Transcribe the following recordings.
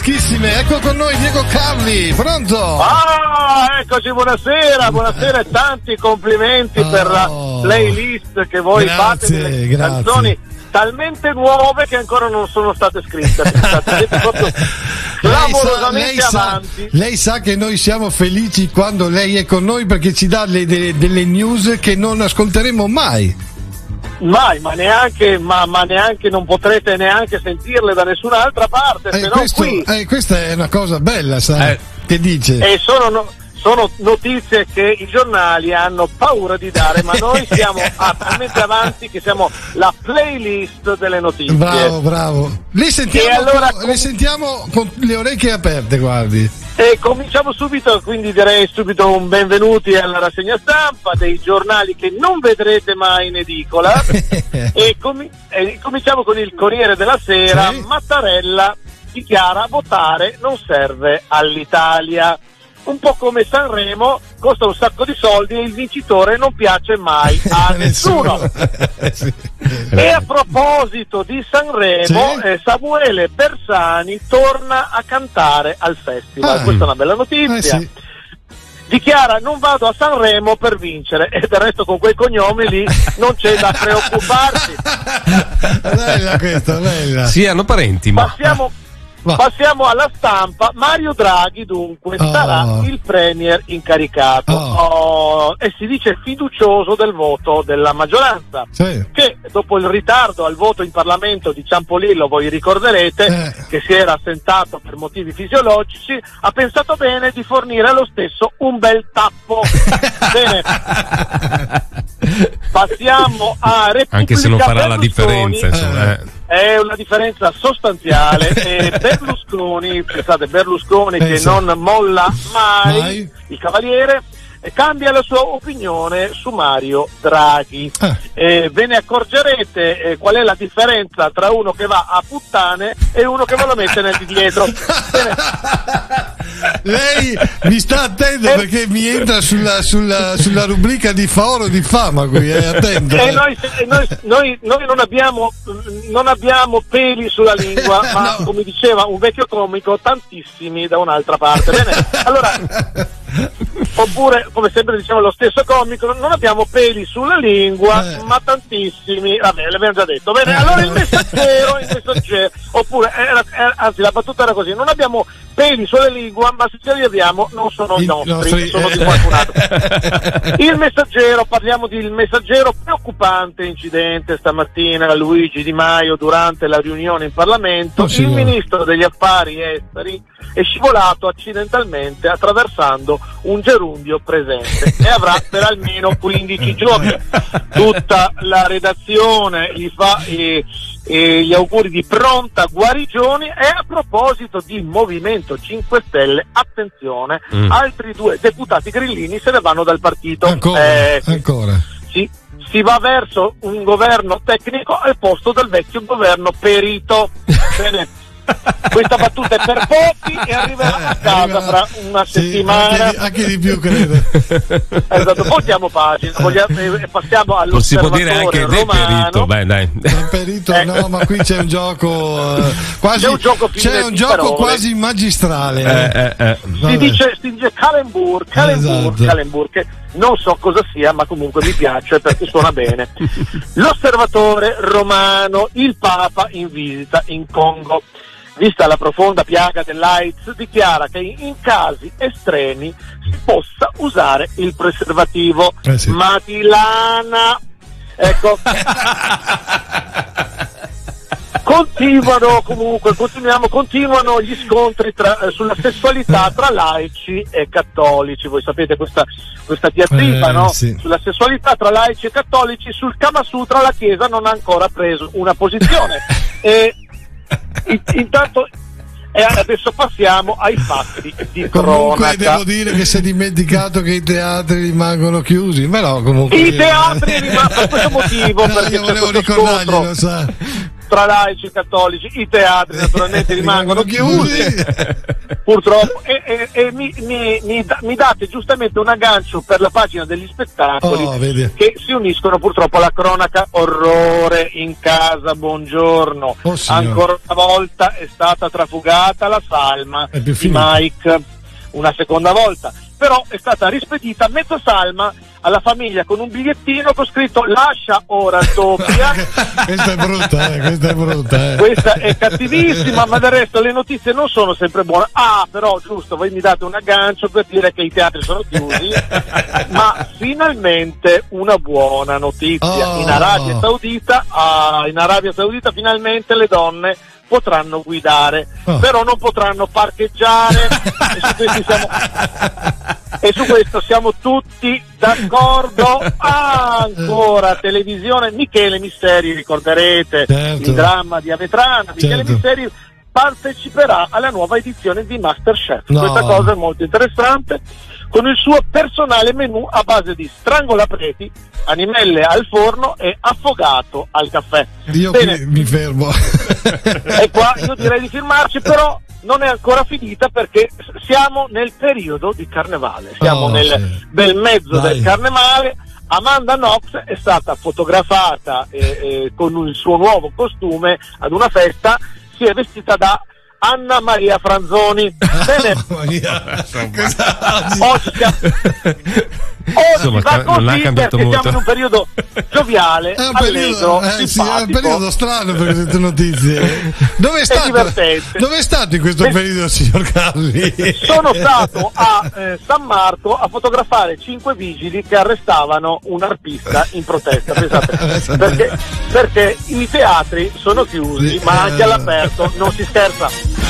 freschissime. Ecco con noi Diego Carli, pronto? Eccoci, buonasera e tanti complimenti per la playlist che voi fate delle canzoni talmente nuove che ancora non sono state scritte. Siete proprio clamorosamente avanti. Lei sa che noi siamo felici quando lei è con noi, perché ci dà delle news che non ascolteremo mai. Ma neanche non potrete neanche sentirle da nessun'altra parte, se no qui. Questa è una cosa bella, sai? Che dice? Sono notizie che i giornali hanno paura di dare, ma noi siamo talmente avanti che siamo la playlist delle notizie. Bravo. Le sentiamo con le orecchie aperte, guardi. E cominciamo subito, quindi direi subito un benvenuti alla rassegna stampa dei giornali che non vedrete mai in edicola. e cominciamo con il Corriere della Sera. Sì. Mattarella dichiara: votare non serve all'Italia. Un po' come Sanremo, costa un sacco di soldi e il vincitore non piace mai a nessuno. Sì. E a proposito di Sanremo, Samuele Bersani torna a cantare al festival. Questa è una bella notizia. Sì. Dichiara: non vado a Sanremo per vincere, e del resto con quei cognomi lì non c'è da preoccuparsi. Bella questa, bella. Sì, hanno parenti, ma Passiamo alla Stampa. Mario Draghi dunque sarà il premier incaricato e si dice fiducioso del voto della maggioranza, che dopo il ritardo al voto in Parlamento di Ciampolillo, voi ricorderete che si era assentato per motivi fisiologici, ha pensato bene di fornire allo stesso un bel tappo. Bene, passiamo a Repubblica. Anche se non farà la Berlusconi. differenza, È una differenza sostanziale. E Berlusconi, pensate, che non molla mai, il cavaliere, cambia la sua opinione su Mario Draghi. Ve ne accorgerete qual è la differenza tra uno che va a puttane e uno che ve lo mette nel di dietro. Lei mi sta attento perché mi entra sulla rubrica di favore o di fama qui, attento. Noi non abbiamo peli sulla lingua, ma no, come diceva un vecchio comico, tantissimi da un'altra parte. Bene, allora, oppure come sempre diceva lo stesso comico, non abbiamo peli sulla lingua, ma tantissimi. Vabbè, l'abbiamo già detto. Bene, allora il messaggero, oppure anzi la battuta era così: non abbiamo peli sulla lingua, ma se ce li abbiamo non sono i nostri, sono di qualcun altro. Il Messaggero, parliamo di Il Messaggero, preoccupante incidente stamattina. Luigi Di Maio durante la riunione in Parlamento, il ministro degli affari esteri è scivolato accidentalmente attraversando un gerundio presente e avrà per almeno 15 giorni. Tutta la redazione gli fa gli auguri di pronta guarigione. E a proposito di Movimento 5 Stelle, attenzione, altri 2 deputati grillini se ne vanno dal partito. Ancora. Sì, si va verso un governo tecnico al posto del vecchio governo perito. Bene. Questa battuta è per pochi e arriverà a casa fra una settimana. Anche di più, credo. Esatto, voltiamo pagina, passiamo all'Osservatore si può dire anche romano. Dai. Perito, no, ma qui c'è un gioco quasi, c'è un gioco quasi magistrale. Si dice Calembour, che non so cosa sia, ma comunque mi piace perché suona bene. L'Osservatore romano: il Papa in visita in Congo. Vista la profonda piaga dell'AIDS, dichiara che in casi estremi si possa usare il preservativo. Matilana, ecco. Continuano gli scontri sulla sessualità tra laici e cattolici. Voi sapete questa diatriba, no? Sì. Sulla sessualità tra laici e cattolici. Sul Kama Sutra la Chiesa non ha ancora preso una posizione. E intanto adesso passiamo ai fatti di comunque cronaca. Devo dire che si è dimenticato che i teatri rimangono chiusi, però comunque i teatri rimangono per questo motivo, perché io volevo ricordarglielo, sa. ultralaici cattolici, i teatri naturalmente rimangono chiusi purtroppo, e mi date giustamente un aggancio per la pagina degli spettacoli che si uniscono purtroppo alla cronaca. Orrore in casa, buongiorno, ancora una volta è stata trafugata la salma di Mike, una seconda volta però è stata rispedita mezza salma alla famiglia con un bigliettino con scritto lascia ora doppia. Questa è brutta. Questa è cattivissima, ma del resto le notizie non sono sempre buone. Però giusto, voi mi date un aggancio per dire che i teatri sono chiusi, ma finalmente una buona notizia. In Arabia Saudita finalmente le donne potranno guidare, però non potranno parcheggiare, e su questo siamo tutti d'accordo. Ancora televisione, Michele Misseri, ricorderete il dramma di Avetrana. Michele Misseri parteciperà alla nuova edizione di MasterChef. Questa cosa è molto interessante, con il suo personale menù a base di strangolapreti, animelle al forno e affogato al caffè. Io qui mi fermo. E qua io direi di firmarci, però non è ancora finita perché siamo nel periodo di carnevale, siamo nel bel mezzo del carnevale. Amanda Knox è stata fotografata con il suo nuovo costume ad una festa, si è vestita da Anna Maria Franzoni. Bene, oggi va così perché siamo in un periodo gioviale, allegro, simpatico. È un periodo strano per queste notizie. Dove è stato in questo periodo, signor Carli? Sono stato a San Marco a fotografare 5 vigili che arrestavano un arpista in protesta. Pensate, perché i teatri sono chiusi, ma anche all'aperto non si scherza.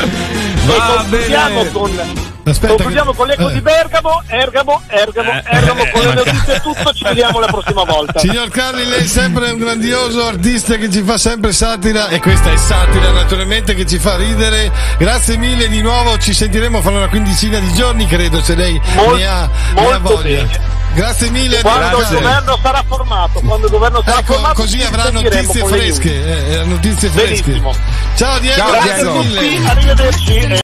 Concludiamo con l'eco di Bergamo, Ergamo, con le notizie è tutto, ci vediamo la prossima volta. Signor Carli, lei è sempre un grandioso artista che ci fa sempre satira, e questa è satira naturalmente che ci fa ridere. Grazie mille di nuovo, ci sentiremo fra una quindicina di giorni, credo, se lei ne ha voglia. Bene. Grazie mille. Quando il governo sarà formato, così avrà notizie fresche. Benissimo. Ciao Diego, grazie mille. Arrivederci.